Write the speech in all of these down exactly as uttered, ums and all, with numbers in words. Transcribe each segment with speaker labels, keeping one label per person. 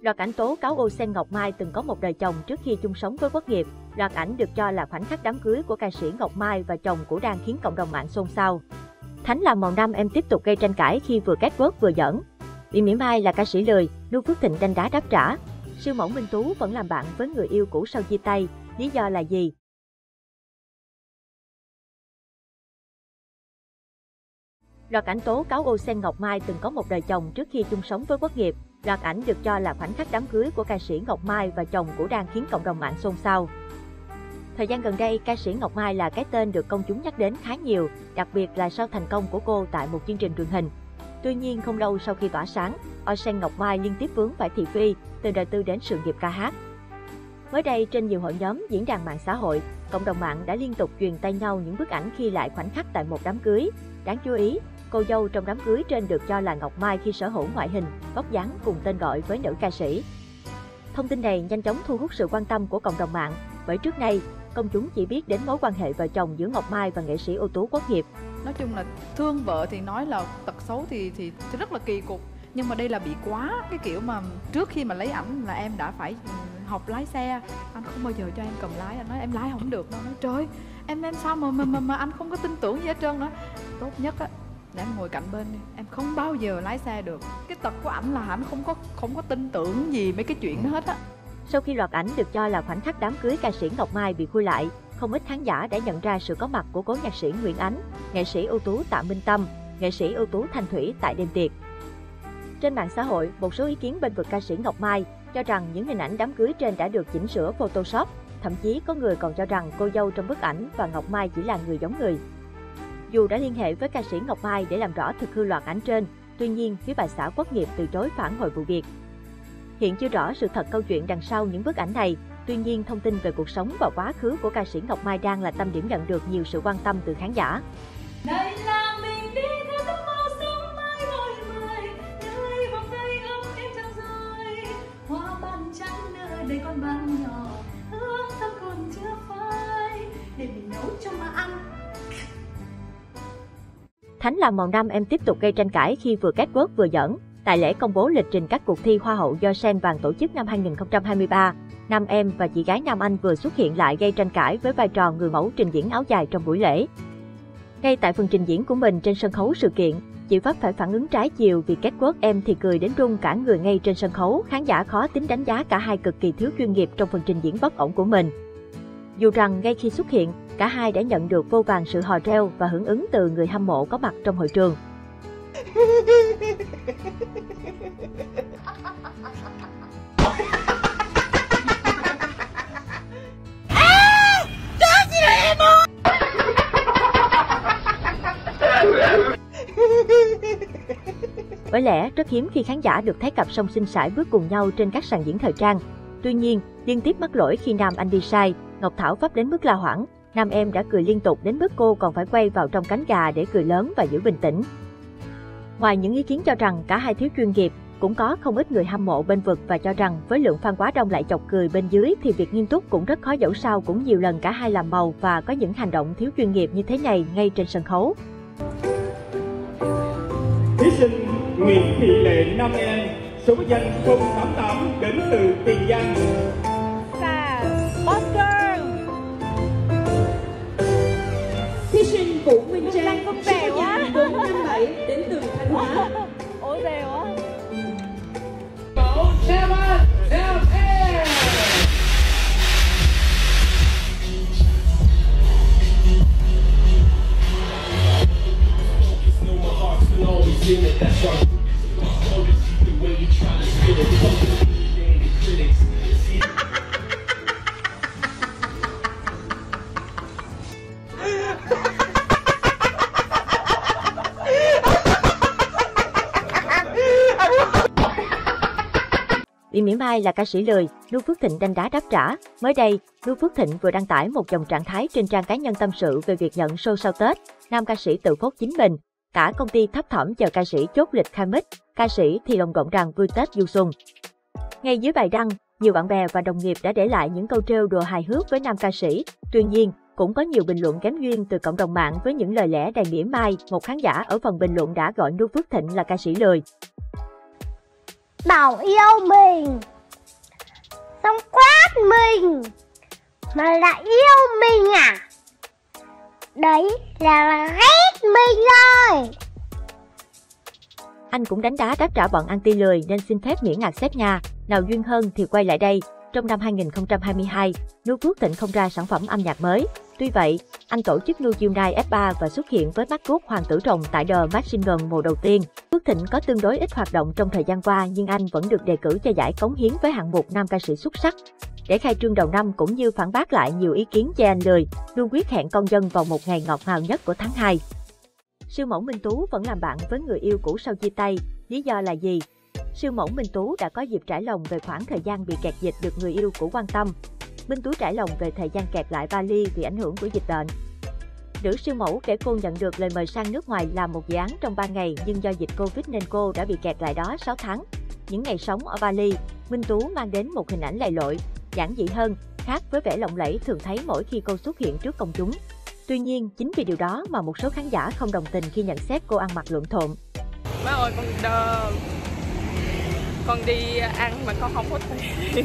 Speaker 1: Loạt ảnh tố cáo Ô Sen Ngọc Mai từng có một đời chồng trước khi chung sống với Quốc Nghiệp. Loạt ảnh được cho là khoảnh khắc đám cưới của ca sĩ Ngọc Mai và chồng cũ đang khiến cộng đồng mạng xôn xao. Thánh làm màu nam em tiếp tục gây tranh cãi khi vừa catwalk vừa giỡn. Bị mỉa mai là ca sĩ lười, Nu Phước Thịnh đanh đá đáp trả. Siêu mẫu Minh Tú vẫn làm bạn với người yêu cũ sau chia tay, lý do là gì? Loạt ảnh tố cáo Ô Sen Ngọc Mai từng có một đời chồng trước khi chung sống với Quốc Nghiệp. Loạt ảnh được cho là khoảnh khắc đám cưới của ca sĩ Ngọc Mai và chồng cũ đang khiến cộng đồng mạng xôn xao. Thời gian gần đây, ca sĩ Ngọc Mai là cái tên được công chúng nhắc đến khá nhiều, đặc biệt là sau thành công của cô tại một chương trình truyền hình. Tuy nhiên, không lâu sau khi tỏa sáng, Ô Sen Ngọc Mai liên tiếp vướng phải thị phi, từ đời tư đến sự nghiệp ca hát. Mới đây, trên nhiều hội nhóm, diễn đàn mạng xã hội, cộng đồng mạng đã liên tục truyền tay nhau những bức ảnh ghi lại khoảnh khắc tại một đám cưới. Đáng chú ý, cô dâu trong đám cưới trên được cho là Ngọc Mai khi sở hữu ngoại hình, vóc dáng cùng tên gọi với nữ ca sĩ. Thông tin này nhanh chóng thu hút sự quan tâm của cộng đồng mạng, bởi trước nay, công chúng chỉ biết đến mối quan hệ vợ chồng giữa Ngọc Mai và nghệ sĩ ưu tú Quốc Nghiệp.
Speaker 2: Nói chung là thương vợ thì nói là tật xấu thì, thì thì rất là kỳ cục, nhưng mà đây là bị quá cái kiểu mà trước khi mà lấy ảnh là em đã phải học lái xe. Anh không bao giờ cho em cầm lái, anh nói em lái không được đâu. Nói trời, em em sao mà mà mà, mà anh không có tin tưởng gì hết trơn đó. Tốt nhất á để em ngồi cạnh bên đi, em không bao giờ lái xe được. Cái tật của ảnh là ảnh không có không có tin tưởng gì mấy cái chuyện đó hết á.
Speaker 1: Sau khi loạt ảnh được cho là khoảnh khắc đám cưới ca sĩ Ngọc Mai bị khui lại, không ít khán giả đã nhận ra sự có mặt của cố nhạc sĩ Nguyễn Ánh, nghệ sĩ ưu tú Tạ Minh Tâm, nghệ sĩ ưu tú Thanh Thủy tại đêm tiệc. Trên mạng xã hội, một số ý kiến bên vực ca sĩ Ngọc Mai cho rằng những hình ảnh đám cưới trên đã được chỉnh sửa Photoshop, thậm chí có người còn cho rằng cô dâu trong bức ảnh và Ngọc Mai chỉ là người giống người. Dù đã liên hệ với ca sĩ Ngọc Mai để làm rõ thực hư loạt ảnh trên, tuy nhiên phía bà xã Quốc Nghiệp từ chối phản hồi vụ việc. Hiện chưa rõ sự thật câu chuyện đằng sau những bức ảnh này, tuy nhiên thông tin về cuộc sống và quá khứ của ca sĩ Ngọc Mai đang là tâm điểm nhận được nhiều sự quan tâm từ khán giả.
Speaker 3: Đây là mình đi theo giấc mơ sống mãi vội vời, nơi vòng tay ấm em trao rơi, hoa ban trắng nơi đây con ban nhỏ, ước thầm còn chưa phai, để mình nấu cho mà ăn.
Speaker 1: Thánh làm màu nam em tiếp tục gây tranh cãi khi vừa catwalk vừa giỡn. Tại lễ công bố lịch trình các cuộc thi Hoa hậu do Sen Vàng tổ chức năm hai nghìn không trăm hai mươi ba, nam em và chị gái Nam Anh vừa xuất hiện lại gây tranh cãi với vai trò người mẫu trình diễn áo dài trong buổi lễ. Ngay tại phần trình diễn của mình trên sân khấu sự kiện, chị vấp phải phản ứng trái chiều vì catwalk em thì cười đến run cả người ngay trên sân khấu. Khán giả khó tính đánh giá cả hai cực kỳ thiếu chuyên nghiệp trong phần trình diễn bất ổn của mình. Dù rằng ngay khi xuất hiện, cả hai đã nhận được vô vàn sự hò reo và hưởng ứng từ người hâm mộ có mặt trong hội trường. Bởi lẽ rất hiếm khi khán giả được thấy cặp song sinh sải bước cùng nhau trên các sàn diễn thời trang. Tuy nhiên, liên tiếp mắc lỗi khi Nam Anh đi sai, Ngọc Thảo vấp đến mức la hoảng, nam em đã cười liên tục đến mức cô còn phải quay vào trong cánh gà để cười lớn và giữ bình tĩnh. Ngoài những ý kiến cho rằng cả hai thiếu chuyên nghiệp, cũng có không ít người hâm mộ bên vực và cho rằng với lượng fan quá đông lại chọc cười bên dưới thì việc nghiêm túc cũng rất khó. Dẫu sao cũng nhiều lần cả hai làm màu và có những hành động thiếu chuyên nghiệp như thế này ngay trên sân khấu.
Speaker 4: Thí sinh Nguyễn Thị Lệ Nam Em, số danh không tám tám đến từ Tiền Giang.
Speaker 3: Và Oscar.
Speaker 5: Thí sinh Vũ Minh Trang, số danh bốn năm bảy đến từ Thanh Hóa.
Speaker 3: Ôi dè quá.
Speaker 4: Mẫu Seven Nam Em.
Speaker 1: Bị mỉa mai là ca sĩ lười, Nu Phước Thịnh đanh đá đáp trả. Mới đây, Nu Phước Thịnh vừa đăng tải một dòng trạng thái trên trang cá nhân tâm sự về việc nhận show sau Tết. Nam ca sĩ tự phốt chính mình. Cả công ty thấp thỏm chờ ca sĩ chốt lịch khai mic, ca sĩ thì lồng gọng rằng vui Tết du xuân. Ngay dưới bài đăng, nhiều bạn bè và đồng nghiệp đã để lại những câu trêu đùa hài hước với nam ca sĩ. Tuy nhiên, cũng có nhiều bình luận kém duyên từ cộng đồng mạng với những lời lẽ đầy mỉa mai. Một khán giả ở phần bình luận đã gọi Nu Phước Thịnh là ca sĩ lười.
Speaker 6: Bảo yêu mình, xong quát mình mà lại yêu mình à? Đấy là ghét mình rồi.
Speaker 1: Anh cũng đánh đá đáp trả bọn anti lười nên xin phép miễn ngạc sếp nha. Nào duyên hơn thì quay lại đây. Trong năm hai nghìn không trăm hai mươi hai, Nu Quốc Thịnh không ra sản phẩm âm nhạc mới. Tuy vậy, anh tổ chức Nu Chill Night ép ba và xuất hiện với mắt cốt Hoàng Tử Rồng tại The Machine Gun mùa đầu tiên. Quốc Thịnh có tương đối ít hoạt động trong thời gian qua nhưng anh vẫn được đề cử cho giải cống hiến với hạng mục nam ca sĩ xuất sắc. Để khai trương đầu năm cũng như phản bác lại nhiều ý kiến chê anh lười, Nu quyết hẹn con dân vào một ngày ngọt ngào nhất của tháng hai. Siêu mẫu Minh Tú vẫn làm bạn với người yêu cũ sau chia tay, lý do là gì? Siêu mẫu Minh Tú đã có dịp trải lòng về khoảng thời gian bị kẹt dịch được người yêu cũ quan tâm. Minh Tú trải lòng về thời gian kẹt lại Bali vì ảnh hưởng của dịch bệnh. Nữ siêu mẫu kể cô nhận được lời mời sang nước ngoài làm một dự án trong ba ngày nhưng do dịch Covid nên cô đã bị kẹt lại đó sáu tháng. Những ngày sống ở Bali, Minh Tú mang đến một hình ảnh lầy lội, giản dị hơn, khác với vẻ lộng lẫy thường thấy mỗi khi cô xuất hiện trước công chúng. Tuy nhiên, chính vì điều đó mà một số khán giả không đồng tình khi nhận xét cô ăn mặc lộn xộn.
Speaker 7: Má ơi, con đơ. Con đi ăn mà con không có tiền.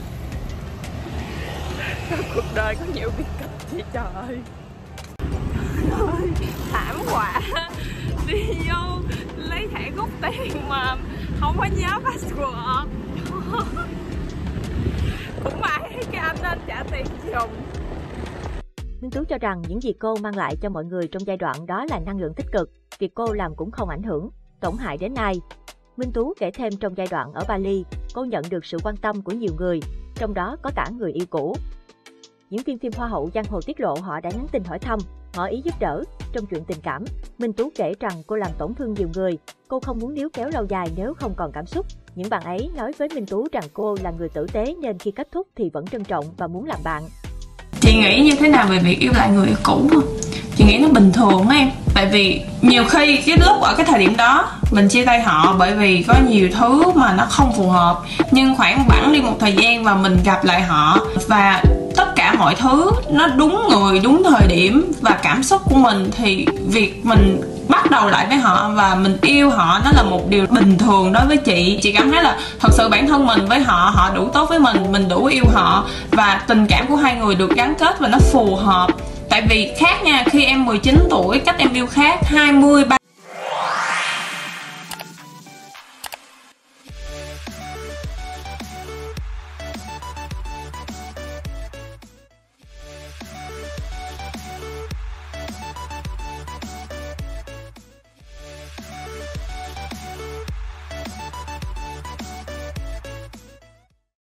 Speaker 7: Cuộc đời có nhiều bi kịch vậy trời. Trời ơi, thảm họa. Đi vô lấy thẻ rút tiền mà không có nhớ password. Cũng may cái anh nên trả tiền dùng.
Speaker 1: Minh Tú cho rằng những gì cô mang lại cho mọi người trong giai đoạn đó là năng lượng tích cực, việc cô làm cũng không ảnh hưởng, tổn hại đến ai. Minh Tú kể thêm trong giai đoạn ở Bali, cô nhận được sự quan tâm của nhiều người, trong đó có cả người yêu cũ. Những phim phim Hoa hậu giang hồ tiết lộ họ đã nhắn tin hỏi thăm, ngỏ ý giúp đỡ. Trong chuyện tình cảm, Minh Tú kể rằng cô làm tổn thương nhiều người, cô không muốn níu kéo lâu dài nếu không còn cảm xúc. Những bạn ấy nói với Minh Tú rằng cô là người tử tế nên khi kết thúc thì vẫn trân trọng và muốn làm bạn.
Speaker 8: Chị nghĩ như thế nào về việc yêu lại người yêu cũ không? Chị nghĩ nó bình thường á em. Tại vì nhiều khi cái lúc ở cái thời điểm đó mình chia tay họ bởi vì có nhiều thứ mà nó không phù hợp. Nhưng khoảng bẵng đi một thời gian và mình gặp lại họ và tất cả mọi thứ nó đúng người, đúng thời điểm và cảm xúc của mình thì việc mình bắt đầu lại với họ và mình yêu họ nó là một điều bình thường đối với chị. Chị cảm thấy là thật sự bản thân mình với họ, họ đủ tốt với mình, mình đủ yêu họ và tình cảm của hai người được gắn kết và nó phù hợp. Tại vì khác nha, khi em mười chín tuổi cách em yêu khác, hai mươi, ba